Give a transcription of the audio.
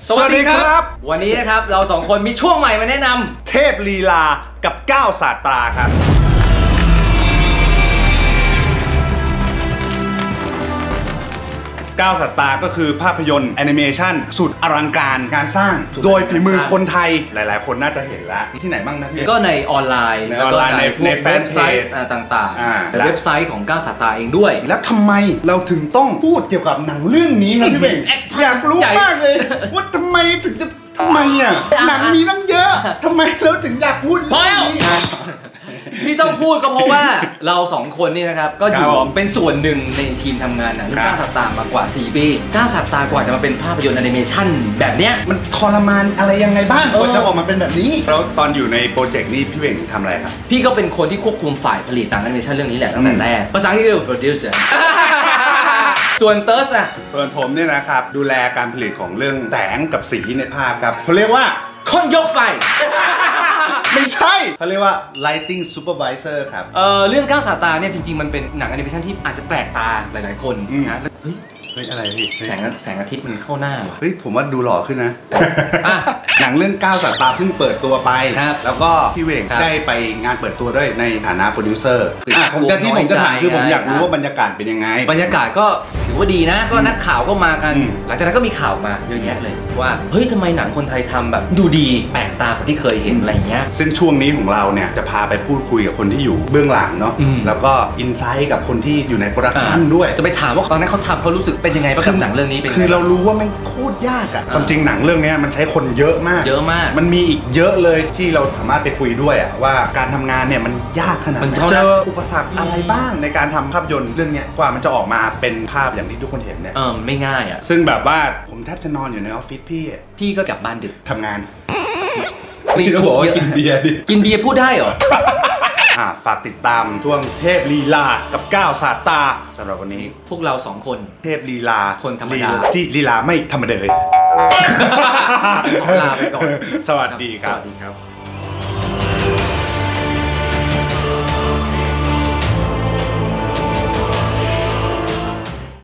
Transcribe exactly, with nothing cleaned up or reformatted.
สวัสดีครับวันนี้นะครับเราสองคนมีช่วงใหม่มาแนะนำเทพลีลากับก้าวศาสตราครับก้าวศาสตราก็คือภาพยนตร์แอนิเมชันสุดอลังการการสร้างโดยฝีมือคนไทยหลายๆคนน่าจะเห็นแล้วที่ไหนบ้างนะพี่ก็ในออนไลน์ในออนไลน์ในเว็บไซต์ต่างๆเว็บไซต์ของก้าวศาสตราเองด้วยแล้วทำไมเราถึงต้องพูดเกี่ยวกับหนังเรื่องนี้ครับพี่เบ่งอยากรู้มากเลยว่าทำไมถึงจะทำไมอ่ะหนังมีตั้งเยอะทำไมเราถึงอยากพูดเรื่องนี้ที่ต้องพูดก็เพราะว่าเราสองคนนี่นะครับก็อยู่เป็นส่วนหนึ่งในทีมทำงานหนังเรื่องก้าวศาสตรามากว่าสี่ปีก้าวศาสตรากว่าจะมาเป็นภาพยนตร์แอนิเมชันแบบเนี้ยมันทรมานอะไรยังไงบ้างกว่าจะออกมาเป็นแบบนี้แล้วตอนอยู่ในโปรเจกต์นี้พี่เบ่งทำอะไรครับพี่ก็เป็นคนที่ควบคุมฝ่ายผลิตหนังแอนิเมชันเรื่องนี้แหละตั้งแต่แรกภาษาอังกฤษเรียกว่า producer ส่วนเติร์สอะส่วนผมเนี่ยนะครับดูแลการผลิตของเรื่องแสงกับสีในภาพครับเขาเรียกว่าคนยกไฟไม่ใช่เขาเรียกว่า lighting supervisor ครับเออเรื่องก้าวศาสตราเนี่ยจริงๆมันเป็นหนังแอนิเมชันที่อาจจะแปลกตาหลายๆคนนะเฮ้ยเฮ้ยอะไรพี่แสงแสงอาทิตย์มันเข้าหน้าว่ะเฮ้ยผมว่าดูหล่อขึ้นนะหนังเรื่องก้าวศาสตราเพิ่งเปิดตัวไปแล้วก็พี่เวงได้ไปงานเปิดตัวด้วยในฐานะโปรดิวเซอร์ผมจะที่ผมจะถามคือผมอยากรู้ว่าบรรยากาศเป็นยังไงบรรยากาศก็ถือว่าดีนะก็นักข่าวก็มากันหลังจากนั้นก็มีข่าวมาเยอะแยะเลยว่าเฮ้ยทำไมหนังคนไทยทำแบบดูดีแปลกตากว่าที่เคยเห็นอะไรเงี้ยซึ่งช่วงนี้ของเราเนี่ยจะพาไปพูดคุยกับคนที่อยู่เบื้องหลังเนาะแล้วก็อินไซต์กับคนที่อยู่ในโปรดักชันด้วยจะไปถามว่าตอนนั้นเขาทำเขารู้สึกเป็นยังไงบ้างกับหนังเรื่องนี้เป็นคือเรารู้ว่ามันโคตรยากอะความจริงหนังเรื่องนี้มันใช้คนเยอะมากเยอะมากมันมีอีกเยอะเลยที่เราสามารถไปคุยด้วยอะว่าการทำงานเนี่ยมันยากขนาดไหนเจออุปสรรคอะไรบ้างในการทำภาพยนตร์เรื่องนี้กว่ามันจะออกมาเป็นภาพอย่างที่ทุกคนเห็นเนี่ยเออไม่ง่ายอะซึ่งแบบว่าผมแทบจะนอนอยู่ในออฟฟิศพี่พี่ก็กลับบ้านดึกทำงานพี่ก็บอกว่ากินเบียร์ดิกินเบียร์พูดได้เหรอฝากติดตามช่วงเทพลีลากับก้าวศาสตราสำหรับวันนี้พวกเราสองคนเทพลีลาคนธรรมดาที่ลีลาไม่ธรรมดาเลยลาไปก่อนสวัสดีครับสวัสดีครับ